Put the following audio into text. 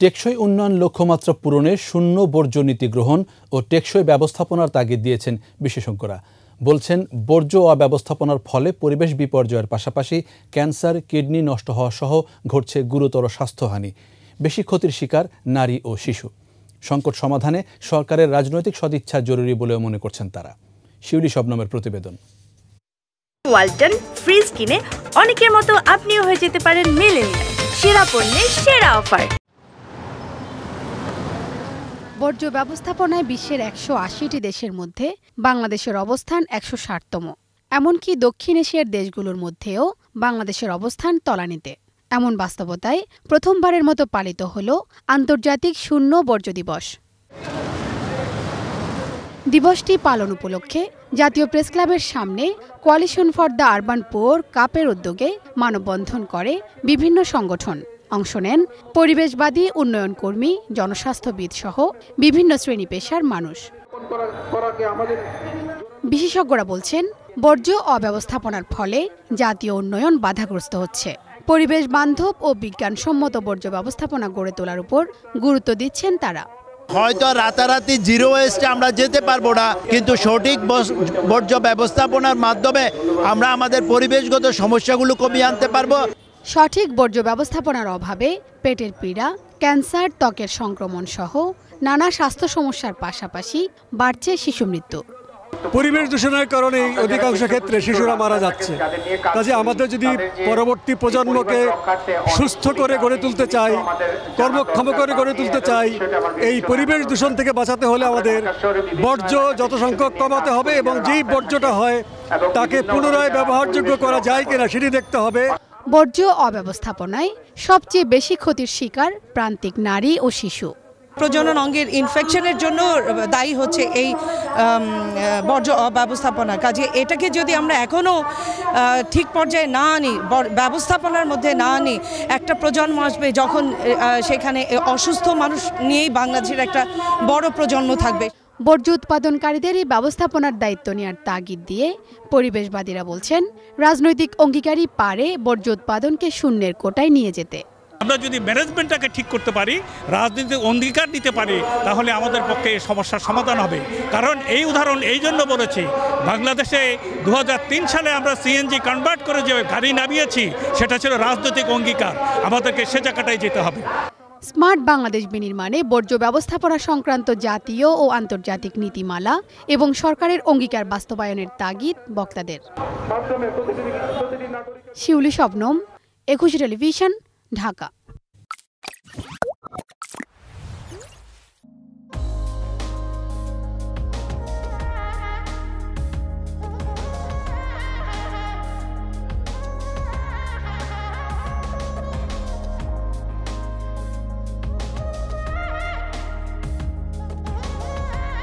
টেকসই উন্নয়ন লক্ষ্যমাত্রা পূরণে শূন্য বর্জ্য নীতি গ্রহণ ও টেকসই ব্যবস্থাপনার তাগিদ দিয়েছেন বিশেষজ্ঞরা। বলছেন, বর্জ্য অব্যবস্থাপনার ফলে পরিবেশ বিপর্যয়ের পাশাপাশি ক্যান্সার, কিডনি নষ্ট হওয়া সহ ঘটছে গুরুতর স্বাস্থ্যহানি। বেশি ক্ষতির শিকার নারী ও শিশু। সংকট সমাধানে সরকারের রাজনৈতিক সদিচ্ছা জরুরি বলেও মনে করছেন তারা। শিউলি শবনমের প্রতিবেদন। ওয়ালটন ফ্রিজ কিনে অনেকের মতো আপনিও হয়ে যেতে পারেন মিলেনিয়াল। সেরা পণ্যের সেরা অফার। বর্জ্য ব্যবস্থাপনায় বিশ্বের ১৮০টি দেশের মধ্যে বাংলাদেশের অবস্থান ১৬০তম। এমনকি দক্ষিণ এশিয়ার দেশগুলোর মধ্যেও বাংলাদেশের অবস্থান তলানিতে। এমন বাস্তবতায় প্রথমবারের মতো পালিত হল আন্তর্জাতিক শূন্য বর্জ্য দিবস। দিবসটি পালন উপলক্ষে জাতীয় প্রেসক্লাবের সামনে coalition for the urban poor কাপের উদ্যোগে মানববন্ধন করে বিভিন্ন সংগঠন। অংশ নেন পরিবেশবাদী, উন্নয়ন কর্মী, জনস্বাস্থ্যবিদ সহ বিভিন্ন শ্রেণী পেশার মানুষ। বিশেষজ্ঞরা বলছেন, বর্জ্য অব্যবস্থাপনার ফলে জাতীয় উন্নয়ন বাধাগ্রস্ত হচ্ছে। পরিবেশ বান্ধব ও বিজ্ঞানসম্মত বর্জ্য ব্যবস্থাপনা গড়ে তোলার উপর গুরুত্ব দিচ্ছেন তারা। হয়তো রাতারাতি জিরো ওয়েস্টে আমরা যেতে পারবো না, কিন্তু সঠিক বর্জ্য ব্যবস্থাপনার মাধ্যমে আমরা আমাদের পরিবেশগত সমস্যাগুলো কমিয়ে আনতে পারবো। সঠিক বর্জ্য ব্যবস্থাপনার অভাবে পেটের পীড়া, ক্যান্সার, ত্বকের সংক্রমণ সহ নানা স্বাস্থ্য সমস্যার পাশাপাশি বাড়ছে শিশু মৃত্যু। পরিবেশ দূষণের কারণে অধিকাংশ ক্ষেত্রে শিশুরা মারা যাচ্ছে। কাজে আমাদের যদি পরবর্তী প্রজন্মকে সুস্থ করে গড়ে তুলতে চাই, কর্মক্ষম করে গড়ে তুলতে চাই, এই পরিবেশ দূষণ থেকে বাঁচাতে হলে আমাদের বর্জ্য যত সংখ্যক কমাতে হবে এবং যেই বর্জ্যটা হয় তাকে পুনরায় ব্যবহারযোগ্য করা যায় কিনা সেটি দেখতে হবে। বর্জ্য অব্যবস্থাপনায় সবচেয়ে বেশি ক্ষতির শিকার প্রান্তিক নারী ও শিশু। প্রজনন অঙ্গের ইনফেকশনের জন্য দায়ী হচ্ছে এই বর্জ্য অব্যবস্থাপনা। কাজে এটাকে যদি আমরা এখনও ঠিক পর্যায়ে না আনি, ব্যবস্থাপনার মধ্যে না আনি, একটা প্রজন্ম আসবে যখন সেখানে অসুস্থ মানুষ নিয়েই বাংলাদেশের একটা বড় প্রজন্ম থাকবে। বর্জ্য উৎপাদনকারীদের এই ব্যবস্থাপনার দায়িত্ব নেওয়ার তাগিদ দিয়ে পরিবেশবাদীরা বলছেন, রাজনৈতিক অঙ্গীকারই পারে বর্জ্য উৎপাদনকে শূন্যের কোটায় নিয়ে যেতে। আমরা যদি ম্যানেজমেন্টটাকে ঠিক করতে পারি, রাজনৈতিক অঙ্গীকার দিতে পারি, তাহলে আমাদের পক্ষে এই সমস্যার সমাধান হবে। কারণ এই উদাহরণ এই জন্য বলেছি, বাংলাদেশে 2003 সালে আমরা সিএনজি কনভার্ট করে যে গাড়ি নামিয়েছি, সেটা ছিল রাজনৈতিক অঙ্গীকার। আমাদেরকে সে জায়গাটায় যেতে হবে। স্মার্ট বাংলাদেশ বিনির্মাণে বর্জ্য ব্যবস্থাপনা সংক্রান্ত জাতীয় ও আন্তর্জাতিক নীতিমালা এবং সরকারের অঙ্গীকার বাস্তবায়নের তাগিদ বক্তাদের। শিউলি শবনম, একুশে টেলিভিশন, ঢাকা।